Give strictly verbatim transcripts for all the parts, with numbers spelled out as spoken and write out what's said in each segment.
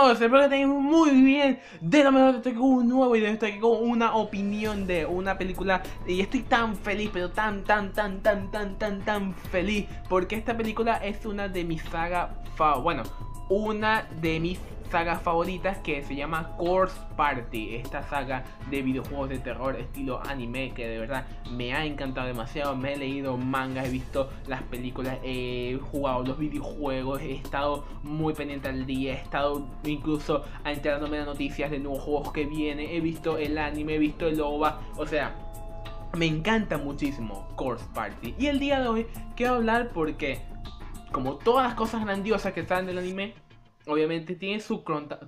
todos, espero que estén muy bien. De lo mejor estoy con un nuevo video, estoy aquí con una opinión de una película. Y estoy tan feliz, pero tan, tan, tan, tan, tan, tan, tan feliz, porque esta película es una de mis sagas, bueno, una de mis sagas favoritas, que se llama Corpse Party. Esta saga de videojuegos de terror estilo anime que de verdad me ha encantado demasiado. Me he leído mangas, he visto las películas, he jugado los videojuegos, he estado muy pendiente al día, he estado incluso enterándome de noticias de nuevos juegos que vienen, he visto el anime, he visto el O V A, o sea, me encanta muchísimo Corpse Party. Y el día de hoy quiero hablar porque, como todas las cosas grandiosas que salen del anime, obviamente tiene su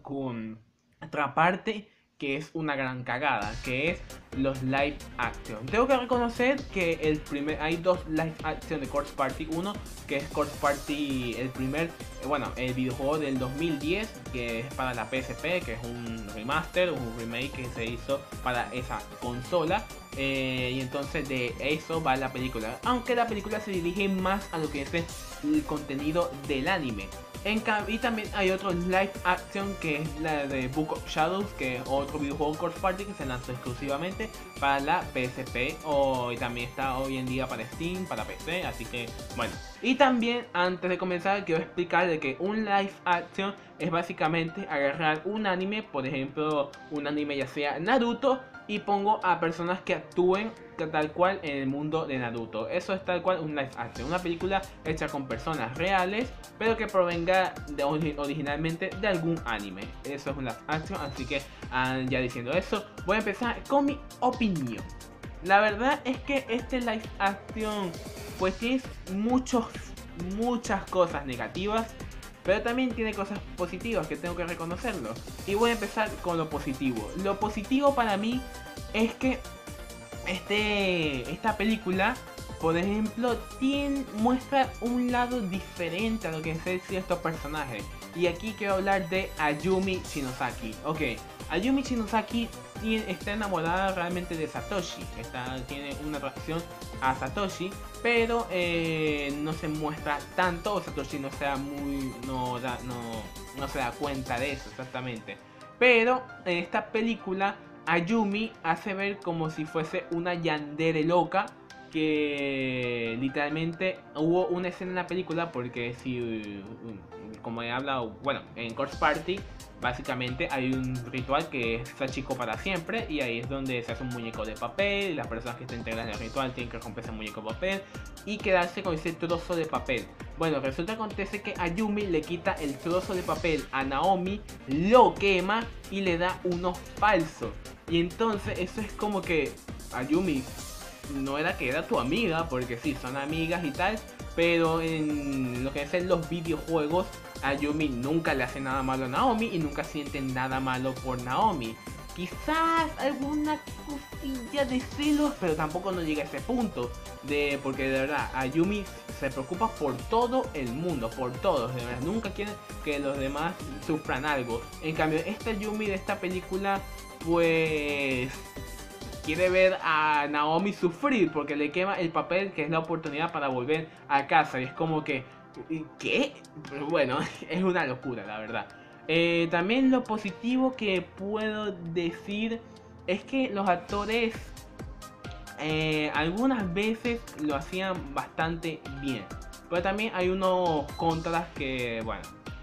contraparte, que es una gran cagada, que es los live action. Tengo que reconocer que el primer, hay dos live action de Corpse Party. Uno que es Corpse Party, el primer, bueno, el videojuego del dos mil diez, que es para la P S P, que es un remaster, un remake que se hizo para esa consola. Eh, y entonces de eso va la película, aunque la película se dirige más a lo que es el contenido del anime. En y también hay otro live action, que es la de Book of Shadows, que es otro videojuego Corpse Party que se lanzó exclusivamente para la P S P, o, y también está hoy en día para Steam, para P C, así que bueno. Y también, antes de comenzar, quiero explicar de que un live action es básicamente agarrar un anime, por ejemplo un anime ya sea Naruto, y pongo a personas que actúen tal cual en el mundo de Naruto. Eso es tal cual un live action, una película hecha con personas reales, pero que provenga de, originalmente de algún anime. Eso es un live action, así que ah, ya diciendo eso, voy a empezar con mi opinión. La verdad es que este live action pues tiene muchos, muchas cosas negativas, pero también tiene cosas positivas que tengo que reconocerlo. Y voy a empezar con lo positivo. Lo positivo para mí es que este, esta película, por ejemplo, tiene, muestra un lado diferente a lo que es ciertos personajes. Y aquí quiero hablar de Ayumi Shinosaki. Ok, Ayumi Shinosaki tiene, está enamorada realmente de Satoshi. Está, tiene una atracción a Satoshi, pero eh, no se muestra tanto, o Satoshi no se da muy, no, da, no, no se da cuenta de eso exactamente. Pero en esta película Ayumi hace ver como si fuese una yandere loca, que literalmente hubo una escena en la película, porque si, como he hablado, bueno, en Corpse Party básicamente hay un ritual que es Sachiko para siempre, y ahí es donde se hace un muñeco de papel, y las personas que estén integradas en el ritual tienen que romper ese muñeco de papel y quedarse con ese trozo de papel. Bueno, resulta que acontece que Ayumi le quita el trozo de papel a Naomi, lo quema y le da uno falso. Y entonces eso es como que Ayumi, no era que era tu amiga, porque sí, son amigas y tal, pero en lo que es en los videojuegos, Ayumi nunca le hace nada malo a Naomi y nunca siente nada malo por Naomi. Quizás alguna cosilla de celos, pero tampoco no llega a ese punto, de porque de verdad Ayumi se preocupa por todo el mundo, por todos, de verdad, nunca quiere que los demás sufran algo. En cambio, esta Ayumi de esta película, pues quiere ver a Naomi sufrir porque le quema el papel, que es la oportunidad para volver a casa. Y es como que, ¿qué? Pero bueno, es una locura, la verdad. Eh, también lo positivo que puedo decir es que los actores eh, algunas veces lo hacían bastante bien, pero también hay unos contras que, bueno,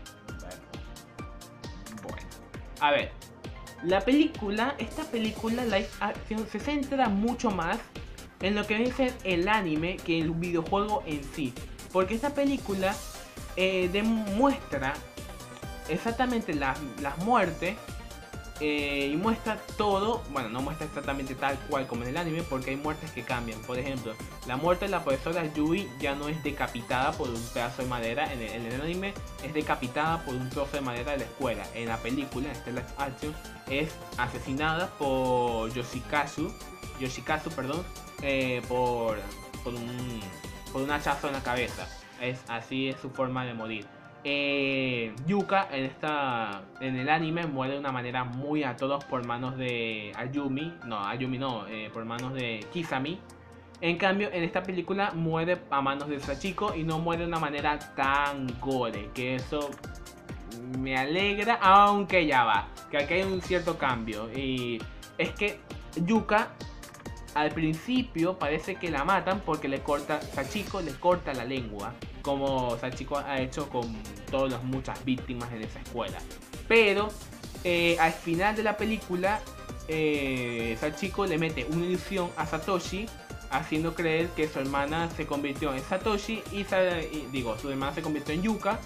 bueno, a ver. La película, esta película live action se centra mucho más en lo que es el anime que el videojuego en sí, porque esta película eh, demuestra exactamente las, las muertes eh, y muestra todo. Bueno, no muestra exactamente tal cual como en el anime, porque hay muertes que cambian. Por ejemplo, la muerte de la profesora Yui ya no es decapitada por un pedazo de madera. En el, en el anime es decapitada por un trozo de madera de la escuela. En la película, en este live action, es asesinada por Yoshikazu, Yoshikazu, perdón, eh, por, por, un, por un hachazo en la cabeza. Es, así es su forma de morir. Eh, Yuka en, esta, en el anime muere de una manera muy atroz por manos de Ayumi. No, Ayumi no, eh, por manos de Kisame. En cambio, en esta película muere a manos de Sachiko y no muere de una manera tan gore, que eso me alegra, aunque ya va, que aquí hay un cierto cambio. Y es que Yuka al principio parece que la matan porque le corta, Sachiko le corta la lengua, como Sachiko ha hecho con todas las muchas víctimas en esa escuela. Pero eh, al final de la película, eh, Sachiko le mete una ilusión a Satoshi, haciendo creer que su hermana se convirtió en Satoshi y, y digo, su hermana se convirtió en Yuka.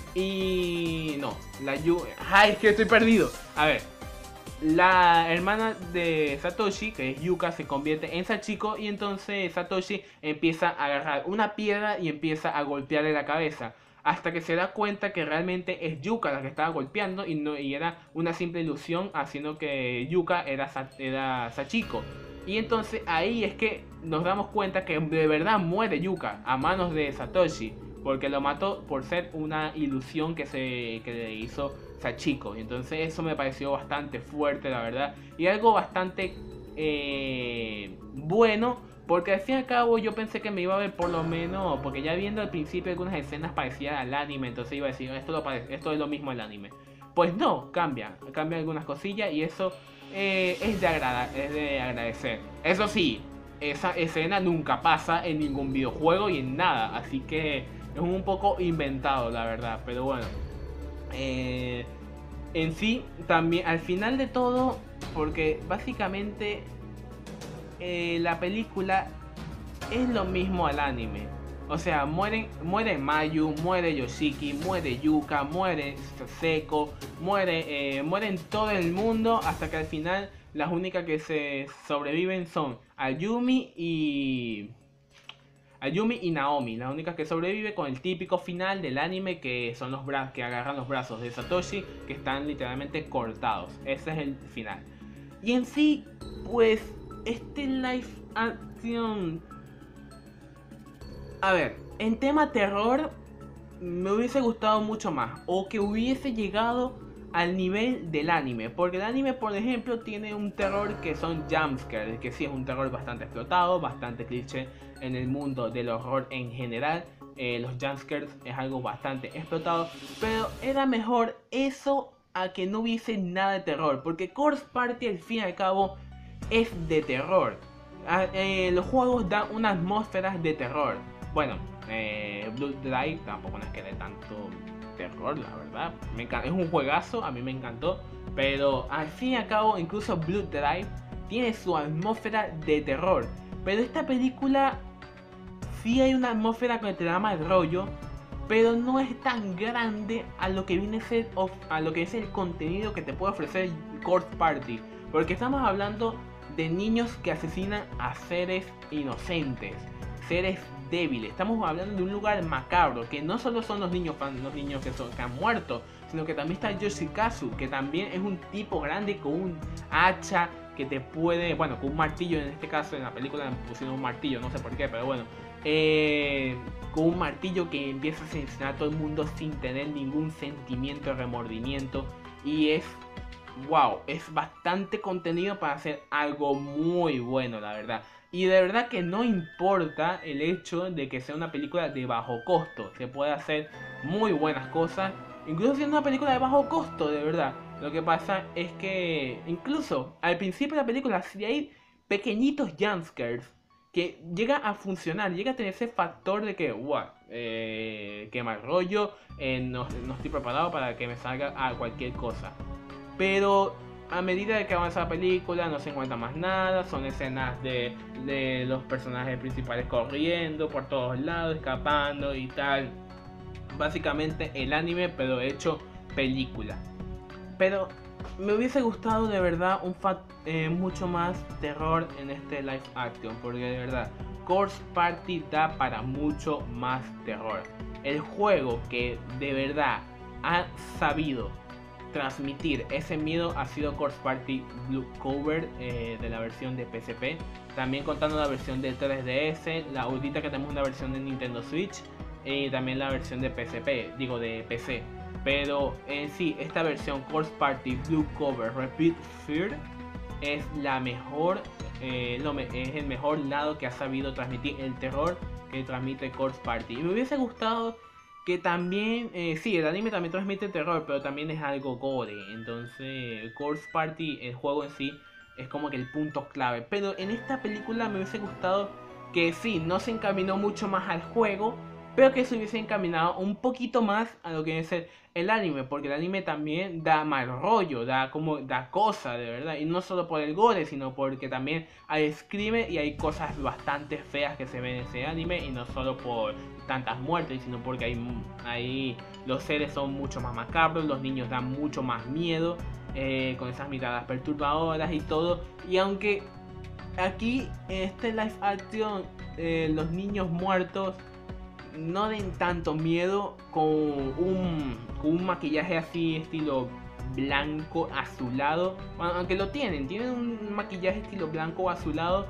Y no, la Yuka... ¡Ay, es que estoy perdido! A ver, la hermana de Satoshi, que es Yuka, se convierte en Sachiko. Y entonces Satoshi empieza a agarrar una piedra y empieza a golpearle la cabeza, hasta que se da cuenta que realmente es Yuka la que estaba golpeando y, no, y era una simple ilusión, haciendo que Yuka era, era Sachiko. Y entonces ahí es que nos damos cuenta que de verdad muere Yuka a manos de Satoshi, porque lo mató por ser una ilusión que, se, que le hizo Sachiko. Y entonces eso me pareció bastante fuerte, la verdad, y algo bastante eh, bueno, porque al fin y al cabo yo pensé que me iba a ver por lo menos, porque ya viendo al principio algunas escenas parecidas al anime, entonces iba a decir, esto, lo parece, esto es lo mismo al anime. Pues no, cambia, cambia algunas cosillas y eso eh, es, de agrada, es de agradecer. Eso sí, esa escena nunca pasa en ningún videojuego y en nada, así que es un poco inventado, la verdad, pero bueno. Eh, en sí, también al final de todo, porque básicamente eh, la película es lo mismo al anime. O sea, mueren, muere Mayu, muere Yoshiki, muere Yuka, muere Seko, muere, eh, mueren todo el mundo, hasta que al final las únicas que se sobreviven son Ayumi y... Ayumi y Naomi, las únicas que sobreviven, con el típico final del anime, que son los brazos que agarran los brazos de Satoshi, que están literalmente cortados. Ese es el final. Y en sí, pues, este live action... A ver, en tema terror, me hubiese gustado mucho más, o que hubiese llegado al nivel del anime, porque el anime, por ejemplo, tiene un terror que son jumpscares, que sí es un terror bastante explotado, bastante cliché en el mundo del horror en general. Eh, los jumpscares es algo bastante explotado, pero era mejor eso a que no hubiese nada de terror, porque Corpse Party al fin y al cabo es de terror. Ah, eh, los juegos dan una atmósfera de terror. Bueno, eh, Blood Drive tampoco no es que dé tanto terror, la verdad. Me es un juegazo, a mí me encantó. Pero al fin y al cabo, incluso Blood Drive tiene su atmósfera de terror. Pero esta película sí hay una atmósfera que te da mal rollo, pero no es tan grande a lo que viene a ser, a lo que es el contenido que te puede ofrecer Corpse Party. Porque estamos hablando de niños que asesinan a seres inocentes, seres débiles. Estamos hablando de un lugar macabro, que no solo son los niños los niños que, son, que han muerto, sino que también está Yoshikazu, que también es un tipo grande con un hacha que te puede, bueno, con un martillo. En este caso en la película me pusieron un martillo, no sé por qué, pero bueno, eh, con un martillo que empieza a asesinar a todo el mundo sin tener ningún sentimiento de remordimiento. Y es wow, es bastante contenido para hacer algo muy bueno, la verdad. Y de verdad que no importa el hecho de que sea una película de bajo costo, se puede hacer muy buenas cosas, incluso siendo una película de bajo costo, de verdad. Lo que pasa es que incluso al principio de la película, si hay pequeñitos jumpscares que llega a funcionar, llega a tener ese factor de que, wow, eh, que mal rollo, eh, no, no estoy preparado para que me salga a cualquier cosa. Pero a medida de que avanza la película no se encuentra más nada, son escenas de, de los personajes principales corriendo por todos lados, escapando y tal. Básicamente el anime, pero hecho película. Pero me hubiese gustado de verdad un fact, eh, mucho más terror en este live action, porque de verdad Corpse Party da para mucho más terror. El juego que de verdad ha sabido transmitir ese miedo ha sido Corpse Party Blue Cover, eh, de la versión de P S P, también contando la versión de tres D S, la ahorita que tenemos una versión de Nintendo Switch y también la versión de P S P, digo de P C. Pero en sí, esta versión Corpse Party Blue Cover Repeat Fear es la mejor, eh, lo me es el mejor lado que ha sabido transmitir el terror que transmite Corpse Party. Y me hubiese gustado que también, eh, sí, el anime también transmite terror, pero también es algo gore. Entonces, Corpse Party, el juego en sí, es como que el punto clave. Pero en esta película me hubiese gustado que sí, no se encaminó mucho más al juego, pero que se hubiese encaminado un poquito más a lo que debe ser el anime, porque el anime también da mal rollo, da como da cosa de verdad, y no solo por el gore, sino porque también hay screamer y hay cosas bastante feas que se ven en ese anime, y no solo por tantas muertes, sino porque hay, hay los seres son mucho más macabros, los niños dan mucho más miedo, eh, con esas miradas perturbadoras y todo, y aunque aquí en este live action eh, los niños muertos no den tanto miedo con un, con un maquillaje así estilo blanco azulado. Bueno, aunque lo tienen, tienen un maquillaje estilo blanco azulado,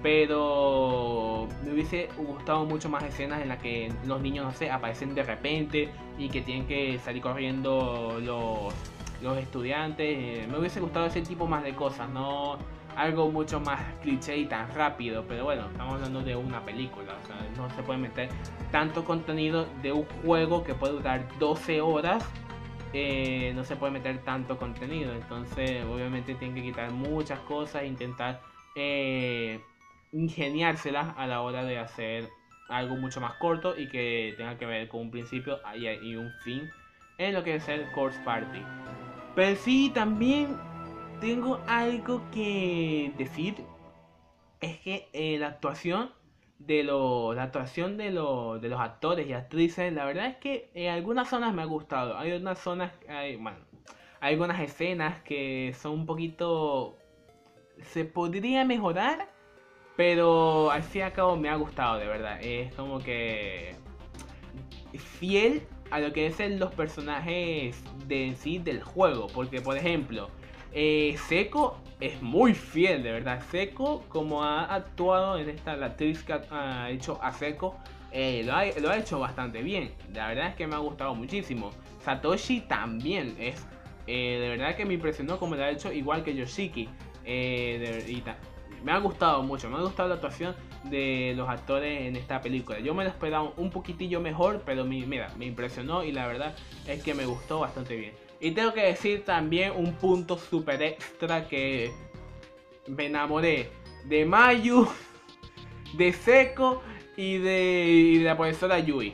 pero me hubiese gustado mucho más escenas en las que los niños, no sé, aparecen de repente y que tienen que salir corriendo los, los estudiantes. Me hubiese gustado ese tipo más de cosas, no algo mucho más cliché y tan rápido, pero bueno, estamos hablando de una película, o sea, no se puede meter tanto contenido de un juego que puede durar doce horas, eh, no se puede meter tanto contenido, entonces obviamente tienen que quitar muchas cosas e intentar eh, ingeniárselas a la hora de hacer algo mucho más corto y que tenga que ver con un principio y, y un fin en lo que es el Corpse Party. Pero sí, también tengo algo que decir, es que eh, la actuación de lo, la actuación de, lo, de los actores y actrices, la verdad es que en algunas zonas me ha gustado. Hay unas zonas, hay, bueno, hay algunas escenas que son un poquito, se podría mejorar, pero al fin y al cabo me ha gustado, de verdad. Es como que fiel a lo que dicen los personajes de en sí del juego, porque por ejemplo, eh, Seiko es muy fiel, de verdad. Seiko, como ha actuado en esta, la actriz que ha, ha hecho a Seiko, eh, lo, ha, lo ha hecho bastante bien. La verdad es que me ha gustado muchísimo. Satoshi también es, eh, de verdad que me impresionó como lo ha hecho, igual que Yoshiki. Eh, de, y ta, me ha gustado mucho, me ha gustado la actuación de los actores en esta película. Yo me lo esperaba un poquitillo mejor, pero mi, mira, me impresionó y la verdad es que me gustó bastante bien. Y tengo que decir también un punto super extra, que me enamoré de Mayu, de Seiko y de, y de la profesora Yui.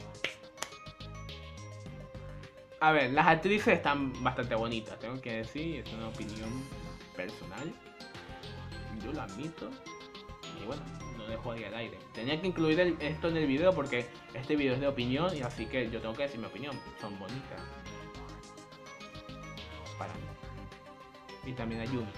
A ver, las actrices están bastante bonitas, tengo que decir, es una opinión personal. Yo lo admito. Y bueno, lo dejo ahí al aire. Tenía que incluir el, esto en el video porque este video es de opinión y así que yo tengo que decir mi opinión. Son bonitas. Para mí. Y también a Yumi.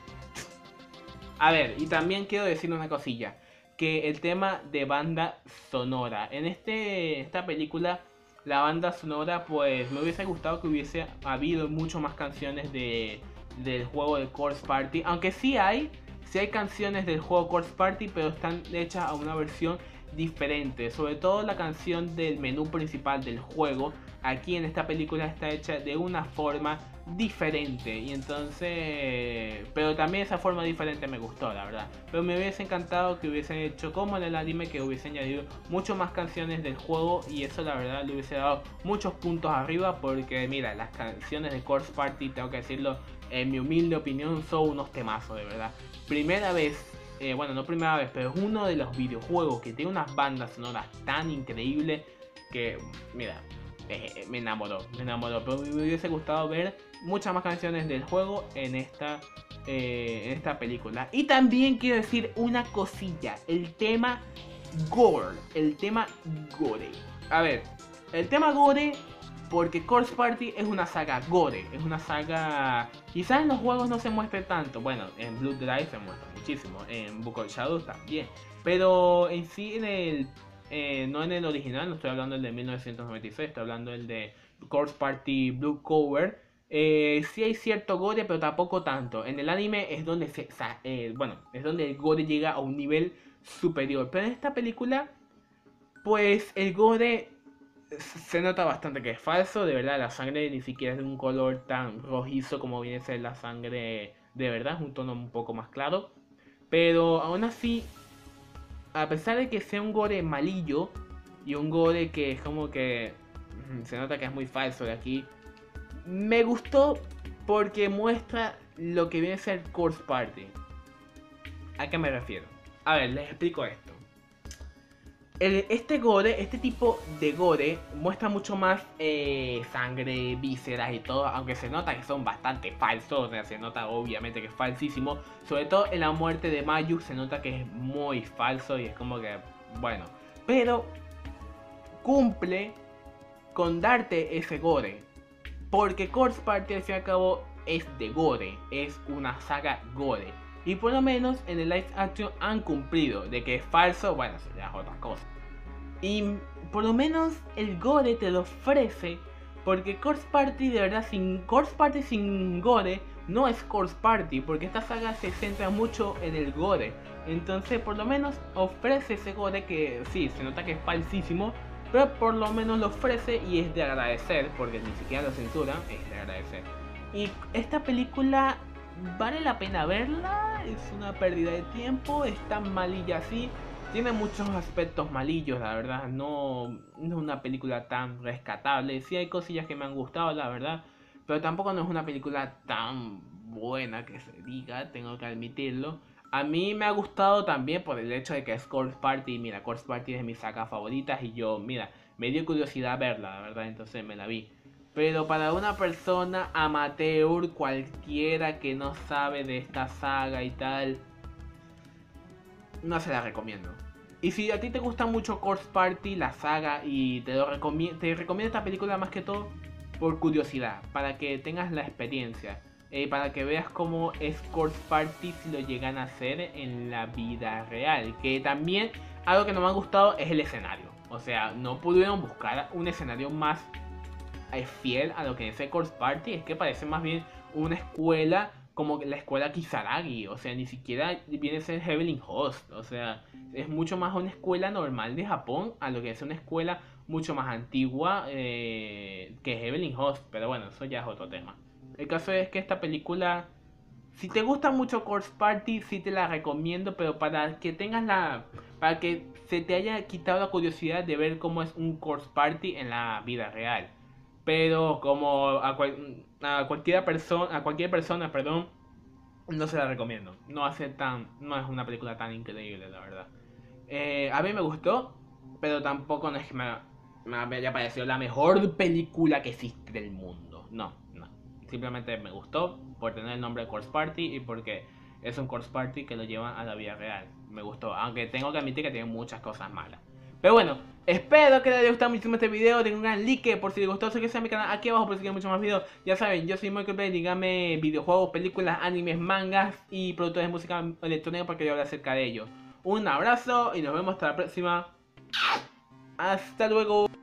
A ver, y también quiero decir una cosilla. Que el tema de banda sonora. En este esta película, la banda sonora, pues me hubiese gustado que hubiese habido mucho más canciones de, del juego de Corpse Party. Aunque sí hay, sí hay canciones del juego Corpse Party, pero están hechas a una versión diferente. Sobre todo la canción del menú principal del juego, aquí en esta película está hecha de una forma diferente. Y entonces, pero también esa forma diferente me gustó, la verdad. Pero me hubiese encantado que hubiesen hecho como en el anime, que hubiesen añadido mucho más canciones del juego, y eso la verdad le hubiese dado muchos puntos arriba. Porque mira, las canciones de Corpse Party, tengo que decirlo, en mi humilde opinión, son unos temazos, de verdad. Primera vez, eh, bueno, no primera vez, pero es uno de los videojuegos que tiene unas bandas sonoras tan increíbles que, mira, eh, me enamoró, me enamoró. Pero me hubiese gustado ver muchas más canciones del juego en esta, eh, en esta película. Y también quiero decir una cosilla, el tema gore, el tema gore. A ver, el tema gore, porque Corpse Party es una saga gore, es una saga, quizás en los juegos no se muestre tanto, bueno, en Blood Drive se muestra muchísimo, en Book of Shadows también, pero en sí en el, eh, no en el original, no estoy hablando del de mil novecientos noventa y seis, estoy hablando del de Corpse Party Blue Cover, eh, sí hay cierto gore, pero tampoco tanto. En el anime es donde se, eh, bueno, es donde el gore llega a un nivel superior, pero en esta película, pues el gore se nota bastante que es falso, de verdad. La sangre ni siquiera es de un color tan rojizo como viene a ser la sangre de verdad, es un tono un poco más claro. Pero aún así, a pesar de que sea un gore malillo y un gore que es como que se nota que es muy falso de aquí. Me gustó porque muestra lo que viene a ser Course Party. ¿A qué me refiero? A ver, les explico esto. El, este gore, este tipo de gore muestra mucho más eh, sangre, vísceras y todo, aunque se nota que son bastante falsos, o sea, se nota obviamente que es falsísimo. Sobre todo en la muerte de Mayu se nota que es muy falso y es como que, bueno, pero cumple con darte ese gore, porque Course Party al fin y al cabo es de gore, es una saga gore. Y por lo menos en el live action han cumplido. De que es falso, bueno, eso ya es otra cosa. Y por lo menos el gore te lo ofrece. Porque Course Party, de verdad, sin Course Party sin gore, no es Course Party. Porque esta saga se centra mucho en el gore. Entonces por lo menos ofrece ese gore que sí, se nota que es falsísimo. Pero por lo menos lo ofrece y es de agradecer. Porque ni siquiera lo censuran, es de agradecer. Y esta película vale la pena verla, es una pérdida de tiempo, es tan malilla así, tiene muchos aspectos malillos, la verdad, no, no es una película tan rescatable, sí hay cosillas que me han gustado, la verdad, pero tampoco no es una película tan buena que se diga, tengo que admitirlo. A mí me ha gustado también por el hecho de que es Course Party, mira, Course Party es de mis sagas favoritas y yo, mira, me dio curiosidad verla, la verdad, entonces me la vi. Pero para una persona amateur, cualquiera que no sabe de esta saga y tal, no se la recomiendo. Y si a ti te gusta mucho Course Party, la saga, y te, lo recomi te recomiendo esta película más que todo por curiosidad, para que tengas la experiencia, eh, para que veas cómo es Course Party si lo llegan a hacer en la vida real. Que también algo que no me ha gustado es el escenario. O sea, no pudieron buscar un escenario más es fiel a lo que dice Course Party, es que parece más bien una escuela como la escuela Kisaragi, o sea, ni siquiera viene a ser Heavenly Host, o sea, es mucho más una escuela normal de Japón a lo que es una escuela mucho más antigua eh, que Heavenly Host, pero bueno, eso ya es otro tema. El caso es que esta película, si te gusta mucho Course Party, sí te la recomiendo, pero para que tengas la, para que se te haya quitado la curiosidad de ver cómo es un Course Party en la vida real. Pero como a, cual, a cualquier persona, a cualquier persona, perdón, no se la recomiendo. No hace tan, no es una película tan increíble, la verdad. Eh, a mí me gustó, pero tampoco no es que me, me haya parecido la mejor película que existe del mundo. No, no. Simplemente me gustó por tener el nombre de Course Party y porque es un Course Party que lo llevan a la vida real. Me gustó, aunque tengo que admitir que tiene muchas cosas malas. Pero bueno, espero que les haya gustado muchísimo este video. Denle un gran like por si les gustó. Suscríbanse a mi canal aquí abajo por si quieren muchos más videos. Ya saben, yo soy Michael Bay. Díganme videojuegos, películas, animes, mangas y productos de música electrónica porque yo hablo acerca de ellos. Un abrazo y nos vemos hasta la próxima. Hasta luego.